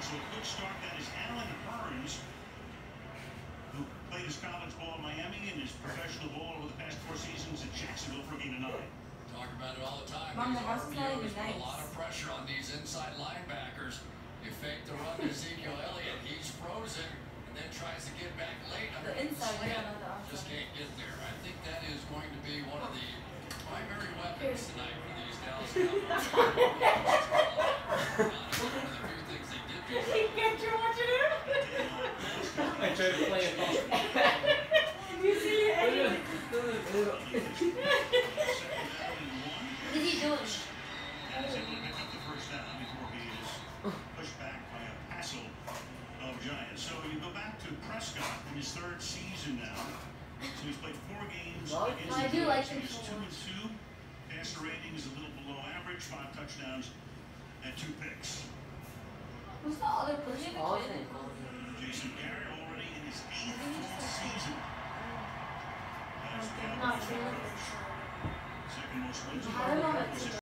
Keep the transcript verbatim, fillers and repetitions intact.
so a good start. That is Alan Hearns, who played his college ball in Miami and his professional ball over the past four seasons at Jacksonville for eight and nine. Talk about it all the time. Mom, These the house is not R P Os even put nice. a lot of pressure on these inside linebackers. You fake the run to Ezekiel Elliott, he's frozen, and then tries to get back late. The inside, we don't know the outside. Just can't get there. I think that is going to be one of the primary weapons tonight for these Dallas Cowboys. One of the few things they did do. Did he get you what you do? I tried to play it off. Did you see it? What is he doing? And is able to pick up the first down before he is pushed back by a passel of Giants. So you go back to Prescott in his third season now. So he's played four games against I the do like Giants. him He's so two and much. two. Passer rating is a little below average. Five touchdowns and two picks. Who's the other person? Jason Garrett already in his eighth full season as the Not Cowboys sure. head coach. Second most wins. I don't know.